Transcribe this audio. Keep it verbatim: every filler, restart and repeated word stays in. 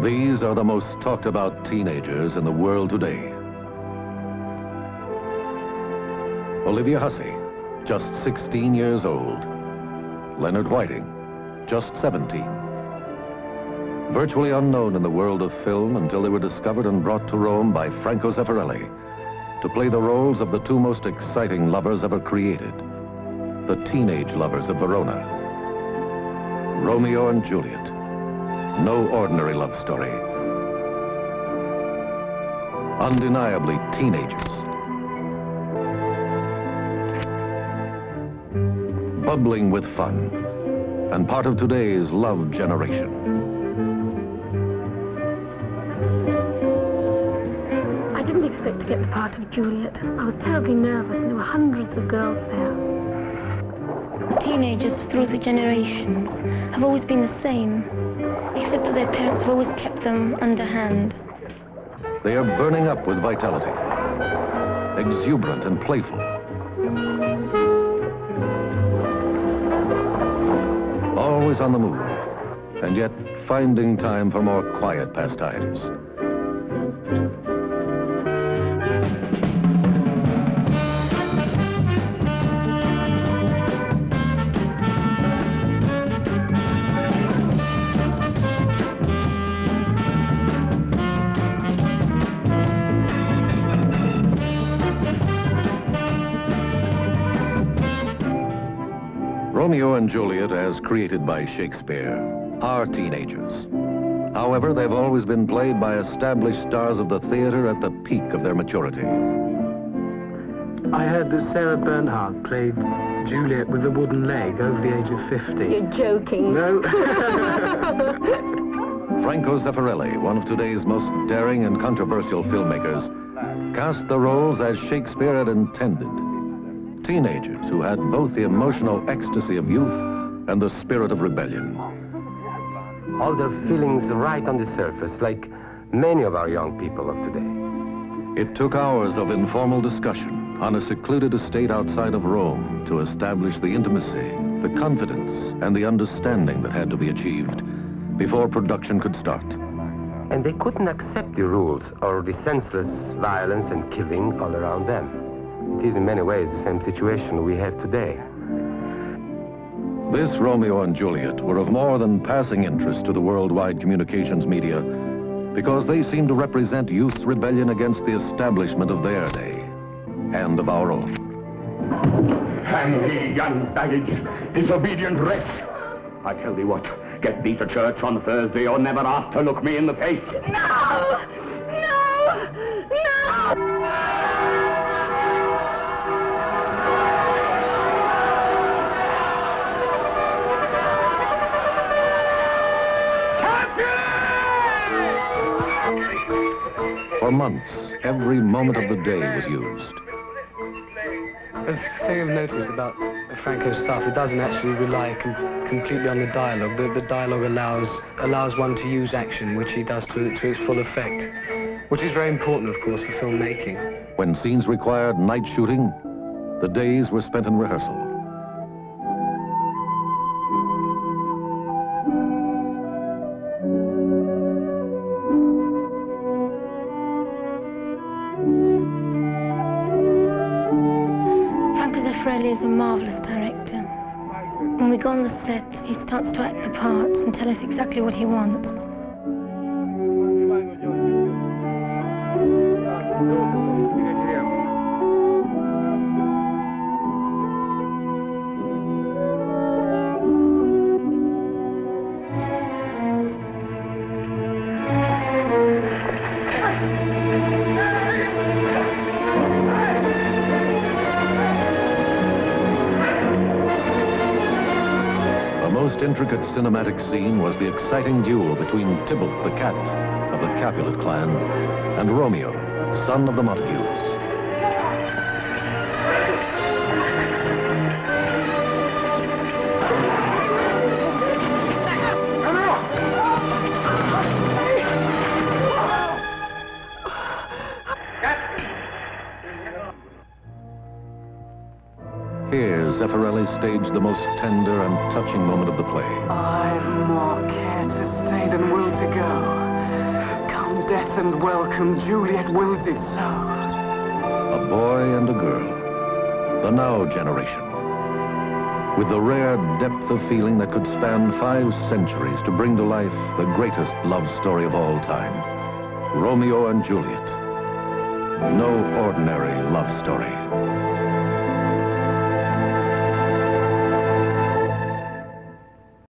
These are the most talked about teenagers in the world today. Olivia Hussey, just sixteen years old. Leonard Whiting, just seventeen. Virtually unknown in the world of film until they were discovered and brought to Rome by Franco Zeffirelli to play the roles of the two most exciting lovers ever created, the teenage lovers of Verona. Romeo and Juliet. No ordinary love story. Undeniably teenagers. Bubbling with fun, and part of today's love generation. I didn't expect to get the part of Juliet. I was terribly nervous, and there were hundreds of girls there. Teenagers through the generations have always been the same, except that their parents have always kept them underhand. They are burning up with vitality, exuberant and playful. Always on the move, and yet finding time for more quiet pastimes. Romeo and Juliet, as created by Shakespeare, are teenagers. However, they've always been played by established stars of the theater at the peak of their maturity. I heard that Sarah Bernhardt played Juliet with a wooden leg over the age of fifty. You're joking. No. Franco Zeffirelli, one of today's most daring and controversial filmmakers, cast the roles as Shakespeare had intended. Teenagers who had both the emotional ecstasy of youth and the spirit of rebellion. All their feelings right on the surface, like many of our young people of today. It took hours of informal discussion on a secluded estate outside of Rome to establish the intimacy, the confidence, and the understanding that had to be achieved before production could start. And they couldn't accept the rules or the senseless violence and killing all around them. It is in many ways the same situation we have today. This Romeo and Juliet were of more than passing interest to the worldwide communications media because they seem to represent youth's rebellion against the establishment of their day and of our own. Hang thee, young baggage, disobedient wretch! I tell thee what, get thee to church on Thursday or never after look me in the face. No! No! No! For months, every moment of the day was used. The thing I've noticed about Franco's stuff, it doesn't actually rely com completely on the dialogue. The, the dialogue allows allows one to use action, which he does to, to its full effect, which is very important, of course, for filmmaking. When scenes required night shooting, the days were spent in rehearsal. Franco Zeffirelli is a marvelous director. When we go on the set, he starts to act the parts and tell us exactly what he wants. Intricate cinematic scene was the exciting duel between Tybalt, the cat of the Capulet clan, and Romeo, son of the Montagues. Here, Zeffirelli staged the most tender and touching moment of the play. I've more care to stay than will to go. and welcome. Juliet wills it so. A boy and a girl, the now generation, with the rare depth of feeling that could span five centuries to bring to life the greatest love story of all time, Romeo and Juliet. No ordinary love story.